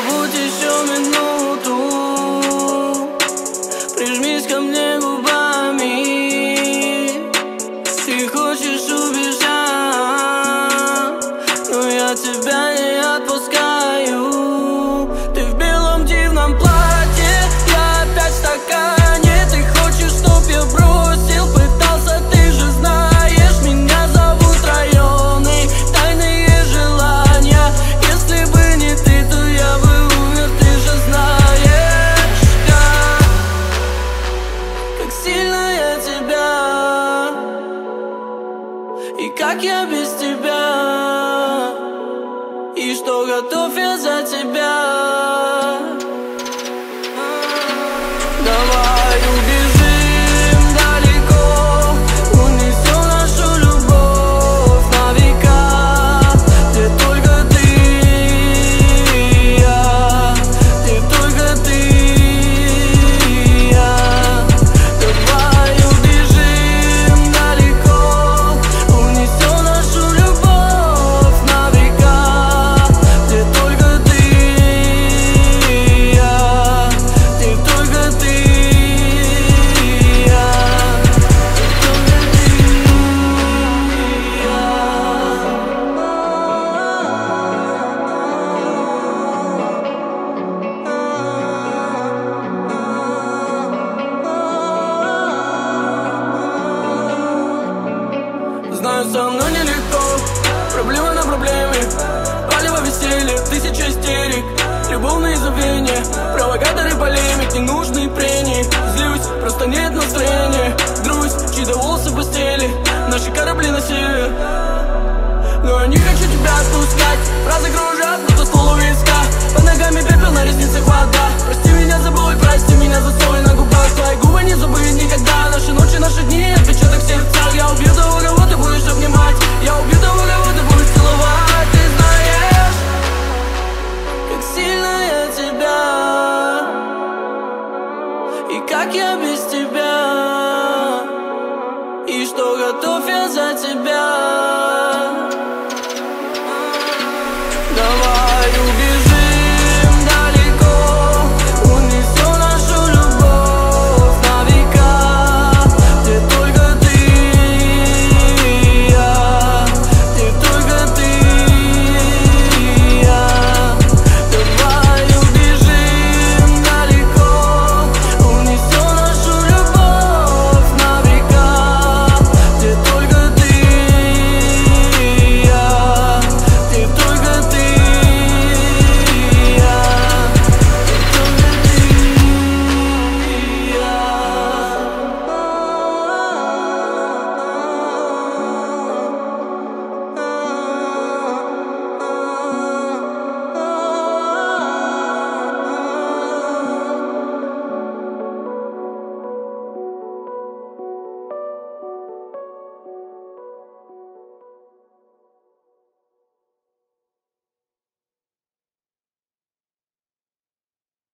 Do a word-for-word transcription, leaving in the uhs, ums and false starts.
побудь еще минуту, прижмись ко мне губами. Ты хочешь убежать, но я тебя не отпускаю. Ты в белом дивном платье, я опять в стакане. Ты хочешь, чтоб я бросил, пытался, ты же знаешь. Меня зовут районы, тайные желания. Если бы не ты, то я бы умер, ты же знаешь. Как, как сильно я тебя, и как я без тебя, и что готов я за тебя. Давай убежим далеко, унесем нашу любовь на века, где только ты и я, где только ты и я. Давай убежим далеко, унесем нашу любовь на века, где только ты и я, где только ты и я, где только ты и я. Знаю, со мной нелегко, проблема на проблеме, палево веселье, тысяча истерик, любовные забвения, провокаторы полемик, ненужные прения. Злюсь, просто нет настроения, грусть, чьи-то волосы в постели, наши корабли на север. Но я не хочу тебя отпускать, фразы кружат, будто ствол у виска. Под ногами пепел, на ресницах вода. Прости меня, забудь, прости меня за соль на губах. Твои губы не забыть никогда. Наши ночи, наши дни, отпечаток в сердцах. Я убью того, кого ты будешь обнимать, я убью того, кого ты будешь целовать.